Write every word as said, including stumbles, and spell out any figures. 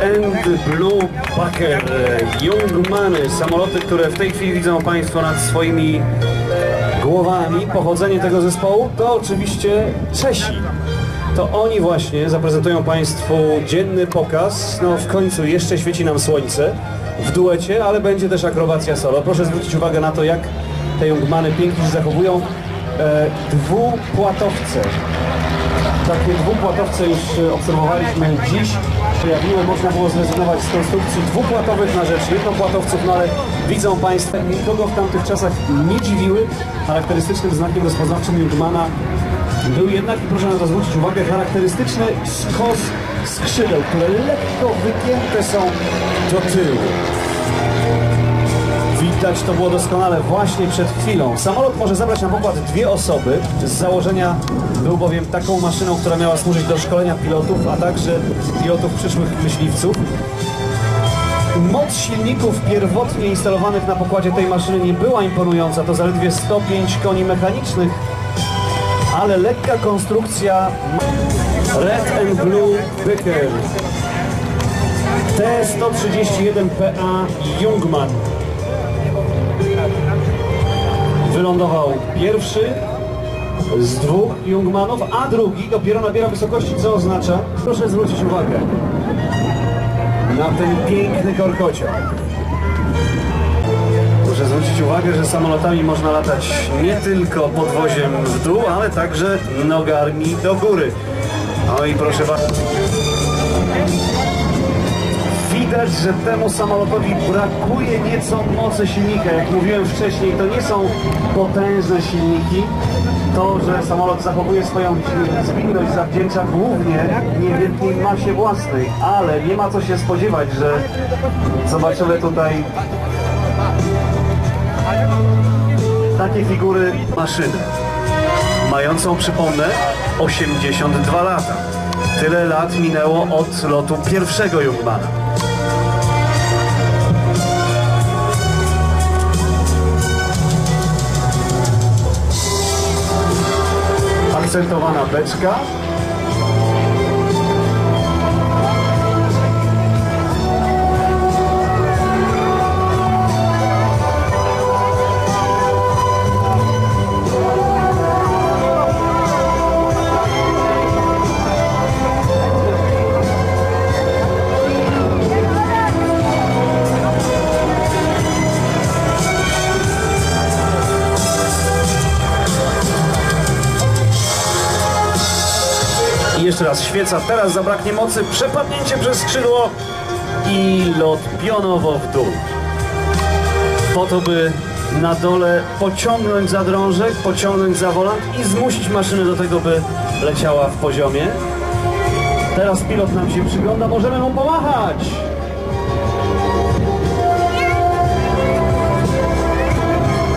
and Blue Baker, Jungmanny, samoloty, które w tej chwili widzą Państwo nad swoimi głowami. Pochodzenie tego zespołu to oczywiście Czesi. To oni właśnie zaprezentują Państwu dzienny pokaz. No w końcu jeszcze świeci nam słońce w duecie, ale będzie też akrobacja solo. Proszę zwrócić uwagę na to, jak te Jungmanny pięknie się zachowują. E, dwupłatowce. Takie dwupłatowce już obserwowaliśmy dziś. Pojawiły, można było zrezygnować z konstrukcji dwupłatowych na rzecz jednopłatowców, no ale widzą Państwo, nikogo w tamtych czasach nie dziwiły. Charakterystycznym znakiem rozpoznawczym Jungmana był jednak, i proszę na to zwrócić uwagę, charakterystyczny skos skrzydeł, które lekko wygięte są do tyłu. Widać to było doskonale właśnie przed chwilą. Samolot może zabrać na pokład dwie osoby. Z założenia był bowiem taką maszyną, która miała służyć do szkolenia pilotów, a także pilotów przyszłych myśliwców. Moc silników pierwotnie instalowanych na pokładzie tej maszyny nie była imponująca, to zaledwie sto pięć koni mechanicznych, ale lekka konstrukcja Red and Blue Baker T sto trzydzieści jeden P A Jungmann wylądował pierwszy z dwóch Jungmannów, a drugi dopiero nabiera wysokości, co oznacza, proszę zwrócić uwagę na ten piękny korkociąg. Proszę zwrócić uwagę, że samolotami można latać nie tylko podwoziem w dół, ale także nogami do góry. No i proszę bardzo. Widać, że temu samolotowi brakuje nieco mocy silnika. Jak mówiłem wcześniej, to nie są potężne silniki. To, że samolot zachowuje swoją zwinność, zawdzięcza głównie niewielkiej masie własnej, ale nie ma co się spodziewać, że zobaczymy tutaj takie figury maszyny, mającą, przypomnę, osiemdziesiąt dwa lata. Tyle lat minęło od lotu pierwszego Jungmana. Akcentowana beczka. I jeszcze raz świeca, teraz zabraknie mocy, przepadnięcie przez skrzydło i lot pionowo w dół. Po to, by na dole pociągnąć za drążek, pociągnąć za wolant i zmusić maszynę do tego, by leciała w poziomie. Teraz pilot nam się przygląda, możemy mu pomachać.